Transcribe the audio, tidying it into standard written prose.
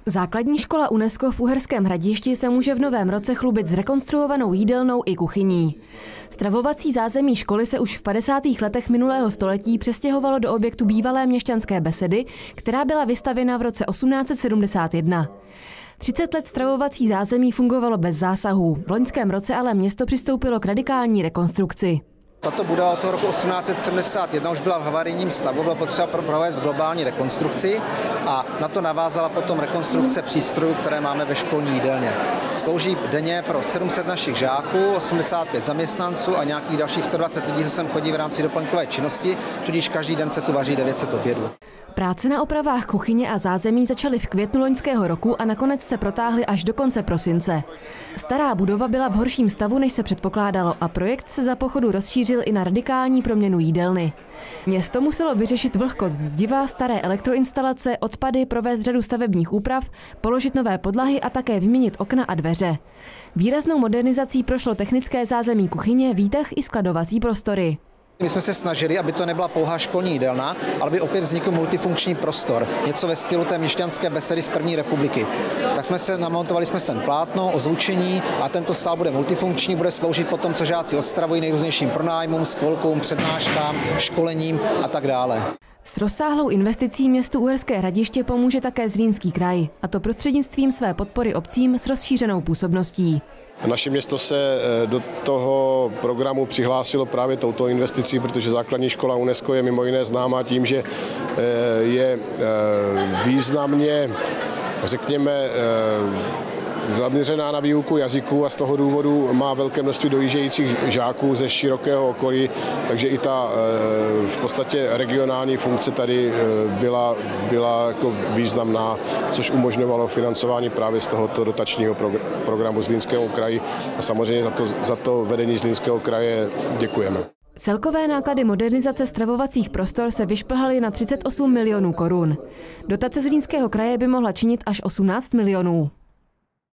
Základní škola UNESCO v Uherském Hradišti se může v novém roce chlubit zrekonstruovanou jídelnou i kuchyní. Stravovací zázemí školy se už v 50. letech minulého století přestěhovalo do objektu bývalé měšťanské besedy, která byla vystavěna v roce 1871. 30 let stravovací zázemí fungovalo bez zásahů. V loňském roce ale město přistoupilo k radikální rekonstrukci. Tato budova od toho roku 1871 už byla v havarijním stavu, bylo potřeba provést globální rekonstrukci a na to navázala potom rekonstrukce přístrojů, které máme ve školní jídelně. Slouží denně pro 700 našich žáků, 85 zaměstnanců a nějakých dalších 120 lidí, co sem chodí v rámci doplňkové činnosti, tudíž každý den se tu vaří 900 obědů. Práce na opravách kuchyně a zázemí začaly v květnu loňského roku a nakonec se protáhly až do konce prosince. Stará budova byla v horším stavu, než se předpokládalo, a projekt se za pochodu rozšířil i na radikální proměnu jídelny. Město muselo vyřešit vlhkost zdiva, staré elektroinstalace, odpady, provést řadu stavebních úprav, položit nové podlahy a také vyměnit okna a dveře. Výraznou modernizací prošlo technické zázemí kuchyně, výtah i skladovací prostory. My jsme se snažili, aby to nebyla pouhá školní jídelna, ale aby opět vznikl multifunkční prostor. Něco ve stylu té měšťanské besedy z první republiky. Tak namontovali jsme sem plátno, ozvučení a tento sál bude multifunkční, bude sloužit potom, co žáci odstravují, nejrůznějším pronájmům, spolkům, přednáškám, školením a tak dále. S rozsáhlou investicí městu Uherské Hradiště pomůže také Zlínský kraj, a to prostřednictvím své podpory obcím s rozšířenou působností. Naše město se do toho programu přihlásilo právě touto investicí, protože základní škola UNESCO je mimo jiné známá tím, že je významně, řekněme, zaměřená na výuku jazyků a z toho důvodu má velké množství dojíždějících žáků ze širokého okolí, takže i ta v podstatě regionální funkce tady byla jako významná, což umožňovalo financování právě z tohoto dotačního programu Zlínského kraje a samozřejmě za to vedení Zlínského kraje děkujeme. Celkové náklady modernizace stravovacích prostor se vyšplhaly na 38 milionů korun. Dotace Zlínského kraje by mohla činit až 18 milionů.